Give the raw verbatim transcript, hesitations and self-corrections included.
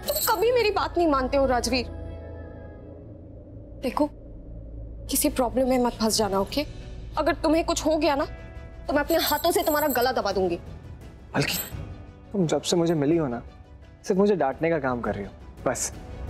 तुम कभी मेरी बात नहीं मानते हो राजवीर। देखो, किसी प्रॉब्लम में मत फंस जाना, ओके? अगर तुम्हें कुछ हो गया ना तो मैं अपने हाथों से तुम्हारा गला दबा दूंगी। बल्कि तुम जब से मुझे मिली हो ना, सिर्फ मुझे डांटने का काम कर रही हो, बस।